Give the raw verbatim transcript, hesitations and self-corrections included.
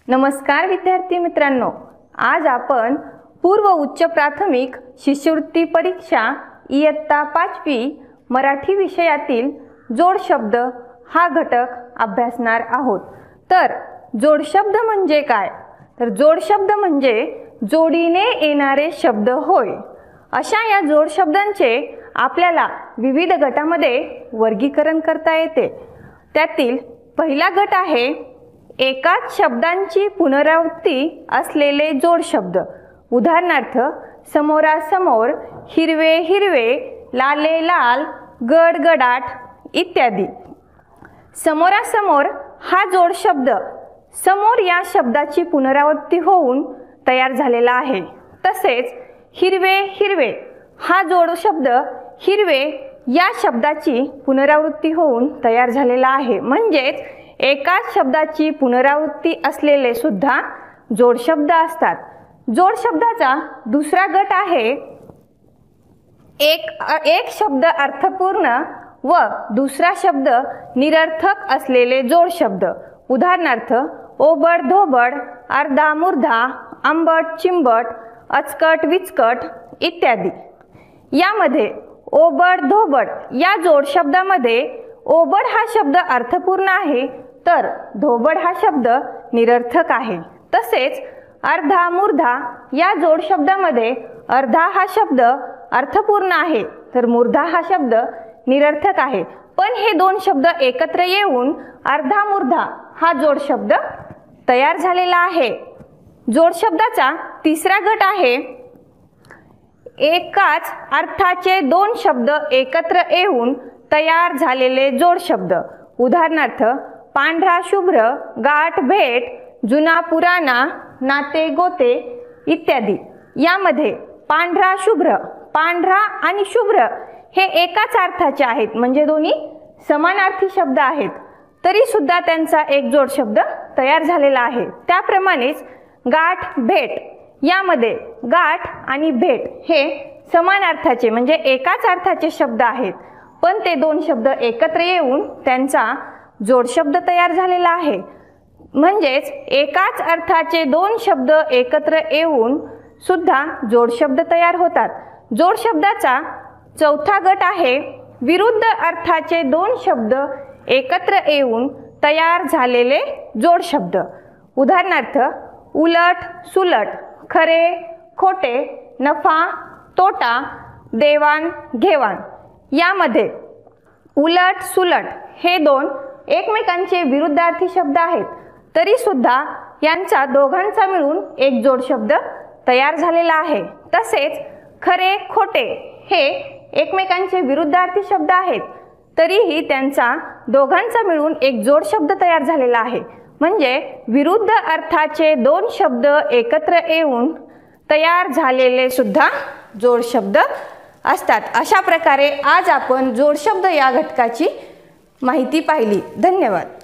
नमस्कार विद्यार्थी मित्रांनो, आज आपण पूर्व उच्च प्राथमिक शिष्यवृत्ती परीक्षा इयत्ता पाचवी मराठी विषयातील जोड शब्द हा घटक अभ्यासणार आहोत। तर जोड शब्द म्हणजे काय? तर जोड शब्द म्हणजे जोडीने येणारे शब्द होय। अशा या जोड शब्दांचे आपल्याला विविध गटामध्ये वर्गीकरण करता येते। त्यातील पहिला गट आहे एकाच शब्दांची पुनरावृत्ती असलेले जोड शब्द। उदाहरणार्थ समोरासमोर, हिरवे हिरवे, लाले लाल, गडगडाट इत्यादी। समोरासमोर हा जोड शब्द समोर या शब्दाची पुनरावृत्ती होऊन तयार झालेला आहे। तसेच हिरवे हिरवे हा जोड शब्द हिरवे या शब्दाची पुनरावृत्ती होऊन तयार झालेला आहे। म्हणजेच एकाच शब्दाची पुनरावृत्ती असलेले सुद्धा जोड शब्द असतात। जोड शब्दाचा दुसरा गट आहे एक एक शब्द अर्थपूर्ण व दुसरा शब्द निरर्थक असलेले जोड शब्द। उदाहरणार्थ ओबड धोबड, अर्धा मुर्धा, आंबट चिंबट, अचकट विचकट इत्यादी। यामध्ये ओबड धोबड या जोड शब्दामध्ये ओबड हा शब्द अर्थपूर्ण आहे, तर धोबड हा शब्द निरर्थक आहे। तसेच अर्धा मुर्धा या जोड शब्दामध्ये अर्धा हा शब्द अर्थपूर्ण आहे, तर मुर्धा हा शब्द निरर्थक आहे। पण हे दोन शब्द एकत्र येऊन अर्धा मुर्धा हा जोड शब्द तयार झालेला आहे। जोड शब्दाचा तिसरा गट आहे एकाच अर्थाचे दोन शब्द एकत्र येऊन तयार झालेले जोड शब्द। उदाहरणार्थ पांढरा शुभ्र, गाठ भेट, जुना पुराणा, नाते गोते इत्यादी। यामध्ये पांढरा शुभ्र, पांढरा आणि शुभ्र हे एकाच अर्थाचे आहेत, म्हणजे दोन्ही समानार्थी शब्द आहेत, तरी सुद्धा त्यांचा एक जोड शब्द तयार झालेला आहे। त्याप्रमाणेच गाठ भेट यामध्ये गाठ आणि भेट हे समान अर्थाचे म्हणजे एकाच अर्थाचे शब्द आहेत, पण ते दोन शब्द एकत्र येऊन त्यांचा जोड शब्द तयार झालेला आहे। म्हणजेच एकाच अर्थाचे दोन शब्द एकत्र येऊन सुद्धा जोड शब्द तयार होतात। जोड शब्दाचा चौथा गट आहे विरुद्ध अर्थाचे दोन शब्द एकत्र येऊन तयार झालेले जोड शब्द। उदाहरणार्थ उलट सुलट, खरे खोटे, नफा तोटा, देवाण घेवाण। यामध्ये उलट सुलट हे दोन एकमेकांचे विरुद्धार्थी शब्द आहेत, तरी सुद्धा यांचा दोघांचा मिळून एक जोड शब्द तयार झालेला आहे। तसेच खरे खोटे हे एकमेकांचे विरुद्धार्थी शब्द आहेत, तरीही त्यांचा दोघांचा मिळून एक जोड शब्द तयार झालेला आहे। म्हणजे विरुद्ध अर्थाचे दोन शब्द एकत्र येऊन तयार झालेले सुद्धा जोड शब्द असतात। अशा प्रकारे आज आपण जोड शब्द या घटकाची माहिती पाहिली। धन्यवाद।